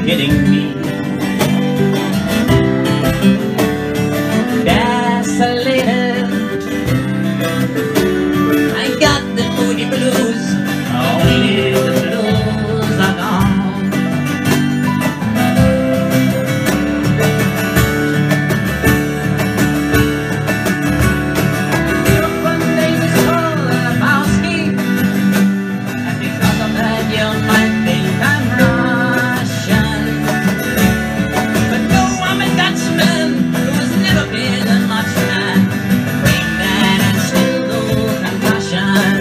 getting me. Desolated, I got the moody blues. Only the blues are gone. Your fun name is Paul Lebowski, and because of that you might think I'm Russian. But no, I'm a Dutchman who's never been a much man. Brain dead and still no concussion.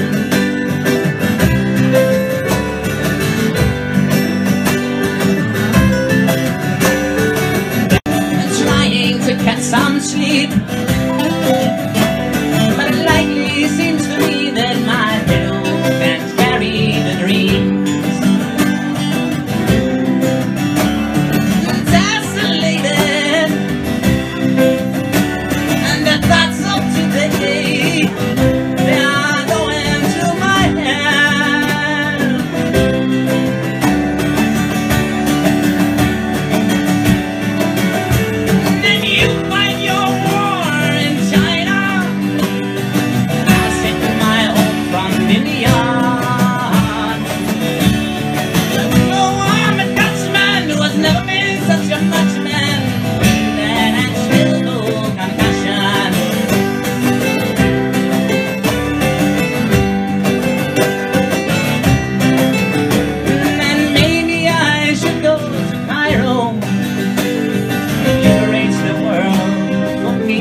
Trying to catch some sleep, but it likely seems to me that my pillow can't carry the dreams. Desolated, and the thoughts of today, they are going through my head. Then you fight your war in China, and I'll sit in my home from India. Oh, I'm a Dutchman who has never been such a much man. Brain and still no concussion. And maybe I should go to Cairo, liberates the world for me.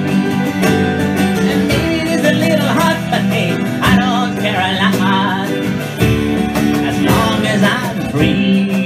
And maybe it is a little hot, but hey, I don't care a lot, as long as I'm free.